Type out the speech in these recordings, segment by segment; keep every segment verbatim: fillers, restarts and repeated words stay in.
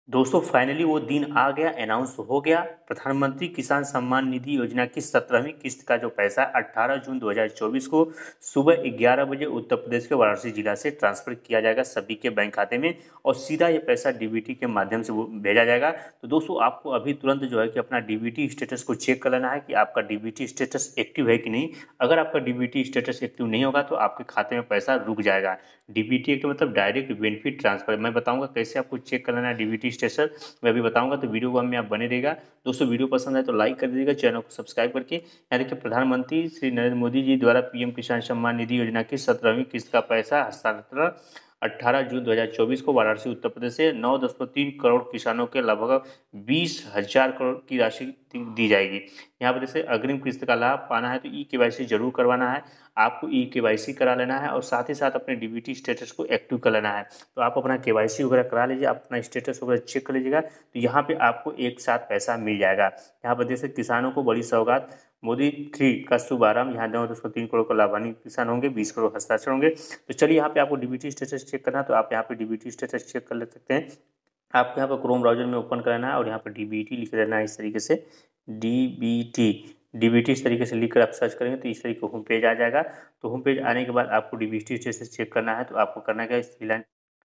दोस्तों फाइनली वो दिन आ गया, अनाउंस हो गया। प्रधानमंत्री किसान सम्मान निधि योजना की सत्रहवीं किस्त का जो पैसा अठारह जून दो हज़ार चौबीस को सुबह ग्यारह बजे उत्तर प्रदेश के वाराणसी जिला से ट्रांसफर किया जाएगा सभी के बैंक खाते में, और सीधा ये पैसा डीबीटी के माध्यम से वो भेजा जाएगा। तो दोस्तों आपको अभी तुरंत जो है कि अपना डीबीटी स्टेटस को चेक कर लेना है कि आपका डीबीटी स्टेटस एक्टिव है कि नहीं। अगर आपका डीबीटी स्टेटस एक्टिव नहीं होगा तो आपके खाते में पैसा रुक जाएगा। डीबीटी का मतलब डायरेक्ट बेनिफिट ट्रांसफर। मैं बताऊंगा कैसे आपको चेक कर लेना है डीबीटी स्टेटस, मैं अभी बताऊंगा, तो वीडियो में आप बने रहेगा। दोस्तों वीडियो पसंद आए तो लाइक कर दीजिएगा, चैनल को सब्सक्राइब करके। यहाँ देखिए प्रधानमंत्री श्री नरेंद्र मोदी जी द्वारा पीएम किसान सम्मान निधि योजना की सत्रहवीं किस्त का पैसा हस्तांतरण अठारह जून दो हज़ार चौबीस को वाराणसी उत्तर प्रदेश से नौ दशमलव तीन करोड़ किसानों के लगभग बीस हजार करोड़ की राशि दी जाएगी। यहाँ पर जैसे अग्रिम किस्त का लाभ पाना है तो ई केवाईसी जरूर करवाना है, आपको ई केवाईसी करा लेना है और साथ ही साथ अपने डीबीटी स्टेटस को एक्टिव कर लेना है। तो आप अपना केवाईसी वगैरह करा लीजिए, आप अपना स्टेटस वगैरह चेक कर लीजिएगा, तो यहाँ पे आपको एक साथ पैसा मिल जाएगा। यहाँ पर जैसे किसानों को बड़ी सौगात, मोदी थ्री का शुभारंभ, यहाँ नौ दशमलव तीन करोड़ का लाभान्वित किसान होंगे, बीस करोड़ हस्ताक्षर होंगे। तो चलिए यहाँ पे आपको डीबीटी स्टेटस चेक करना है तो आप यहाँ पे डीबीटी स्टेटस चेक कर ले सकते हैं। आपको यहाँ पर क्रोम ब्राउजर में ओपन करना है और यहाँ पर डीबीटी लिख देना है इस तरीके से, डीबीटी डीबीटी इस तरीके से लिख कर आप सर्च करेंगे तो इस तरीके का होम पेज आ जाएगा। तो होम पेज आने के बाद आपको डीबीटी स्टेटस चेक करना है, तो आपको करना क्या है,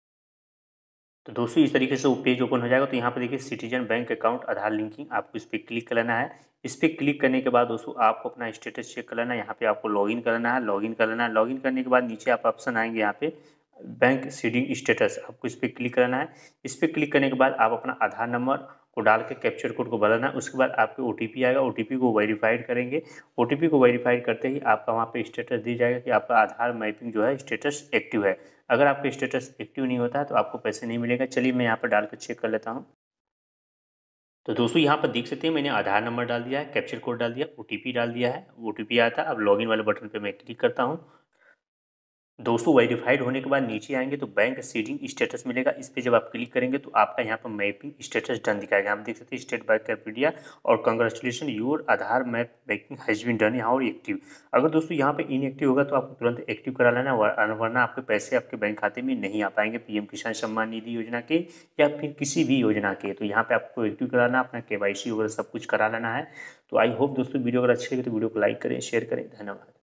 तो दोस्तों इस तरीके से वो पेज ओपन हो जाएगा। तो यहाँ पर देखिए citizen bank account Aadhaar linking, आपको इस पर क्लिक कर लेना है। इस पर क्लिक करने के बाद दोस्तों आपको अपना स्टेटस चेक कर लेना है। यहाँ पे आपको लॉगिन कर लेना है, लॉगिन कर लेना है। लॉगिन करने के बाद नीचे आप ऑप्शन आएंगे यहाँ पे बैंक सीडिंग स्टेटस, आपको इस पर क्लिक करना है। इस पर क्लिक करने के बाद आप अपना आधार नंबर को डाल के कैप्चर कोड को भरना है। उसके बाद आपको ओ टी पी आएगा, ओ टी पी को वेरीफाइड करेंगे। ओ टी पी को वेरीफाइड करते ही आपका वहाँ पे स्टेटस दी जाएगा कि आपका आधार मैपिंग जो है स्टेटस एक्टिव है। अगर आपका स्टेटस एक्टिव नहीं होता है तो आपको पैसे नहीं मिलेगा। चलिए मैं यहाँ पर डाल कर चेक कर लेता हूँ। तो दोस्तों यहाँ पर देख सकते हैं मैंने आधार नंबर डाल दिया है, कैप्चर कोड डाल दिया, ओ टी पी डाल दिया है, ओ टी पी आया था। अब लॉगिन वाले बटन पे मैं क्लिक करता हूँ। दोस्तों वेरीफाइड होने के बाद नीचे आएंगे तो बैंक सीडिंग स्टेटस मिलेगा। इस पर जब आप क्लिक करेंगे तो आपका यहाँ पर मैपिंग स्टेटस डन दिखाएगा। आप देख सकते हैं स्टेट बैंक ऑफ इंडिया और congratulation your Aadhaar map banking has been done यहाँ और एक्टिव। अगर दोस्तों यहाँ पे इनएक्टिव होगा तो आपको तुरंत एक्टिव करा लेना, वरना आपके पैसे आपके बैंक खाते में नहीं आ पाएंगे पीएम किसान सम्मान निधि योजना के या फिर किसी भी योजना के। तो यहाँ पे आपको एक्टिव कराना, अपना केवाईसी वगैरह सब कुछ करा लेना है। तो आई होप दोस्तों वीडियो अगर अच्छी लगे तो वीडियो को लाइक करें, शेयर करें। धन्यवाद।